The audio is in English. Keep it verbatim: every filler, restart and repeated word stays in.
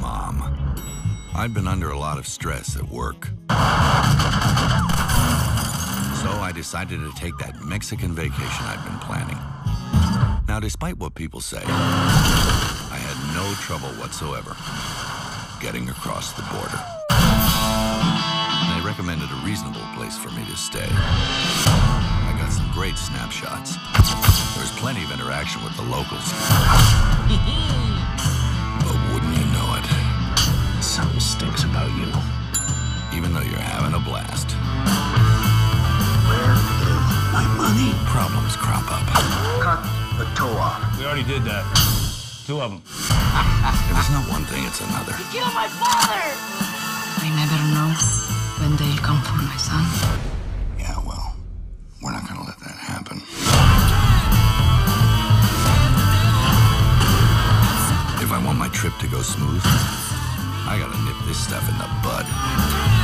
Mom. I'd been under a lot of stress at work. So I decided to take that Mexican vacation I'd been planning. Now, despite what people say, I had no trouble whatsoever getting across the border. They recommended a reasonable place for me to stay. I got some great snapshots. There was plenty of interaction with the locals. But wouldn't you know it? Something stinks about you. Even though you're having a blast. Where is my money? Problems crop up. Cut the toe off. We already did that. Two of them. If it's not one thing, it's another. You killed my father! I never know when they'll come for my son. Yeah, well, we're not gonna let that happen. If I want my trip to go smooth, I gotta nip this stuff in the bud.